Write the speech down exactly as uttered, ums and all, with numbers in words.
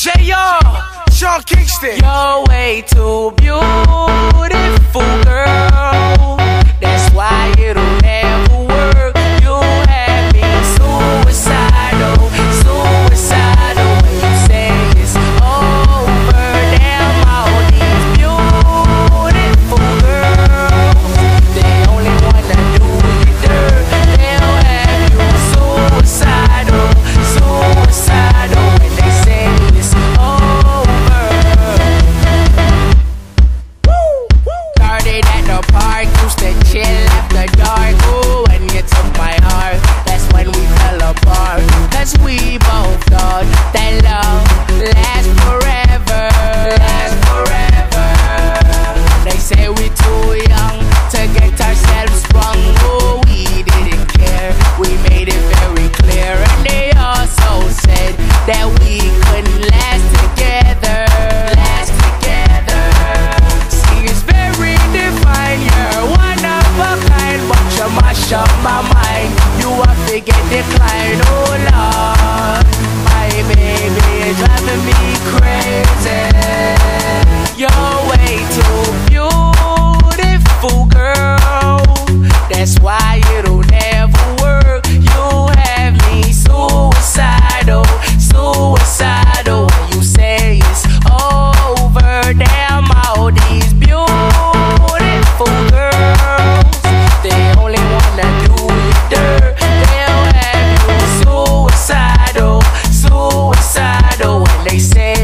J R, Sean Kingston. You're way too beautiful, girl. That's why it'll never work. You have me suicidal, suicidal. When you say it's over, damn all these beautiful girls, they only wanna do you dirt. They'll have you suicidal, suicidal. When they say it's over. Started at the park, used to chill after dark. Ooh, when you took my heart, that's when we fell apart. Cause we both thought that love lasts forever, lasts forever. They say we too young to get ourselves sprung. Ooh, we didn't care, we made it very clear. And they also said that we couldn't last together, last together. See, it's very divine, you're one of a kind, but you mash up my mind. You have to get declined, oh Lord. My baby is driving me crazy. You're way too beautiful, girl. That's why it'll never work. You have me suicidal, suicidal. When you say it's over, damn all these beautiful girls, they only wanna do you dirt. They'll have you suicidal, suicidal. When they say